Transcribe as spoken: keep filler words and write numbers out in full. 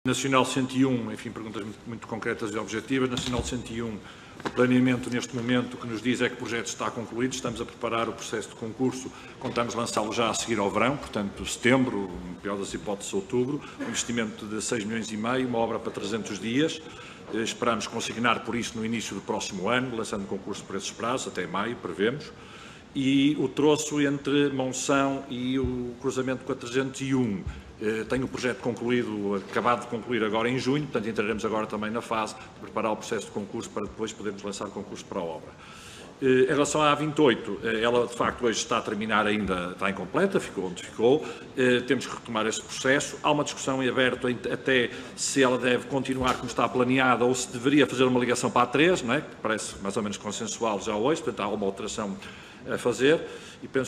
Nacional cento e um, enfim, perguntas muito, muito concretas e objetivas. Nacional cento e um, o planeamento neste momento o que nos diz é que o projeto está concluído, estamos a preparar o processo de concurso, contamos lançá-lo já a seguir ao verão, portanto setembro, no pior das hipóteses outubro, um investimento de seis milhões e meio, uma obra para trezentos dias, esperamos consignar por isso no início do próximo ano, lançando o concurso por esses prazos, até maio, prevemos, e o troço entre Monção e o cruzamento com a trezentos e um. Tenho o projeto concluído, acabado de concluir agora em junho, portanto entraremos agora também na fase de preparar o processo de concurso para depois podermos lançar o concurso para a obra. Em relação à A vinte e oito, ela de facto hoje está a terminar ainda, está incompleta, ficou onde ficou, temos que retomar esse processo. Há uma discussão em aberto até se ela deve continuar como está planeada ou se deveria fazer uma ligação para a três, não é? Que parece mais ou menos consensual já hoje, portanto há uma alteração a fazer e penso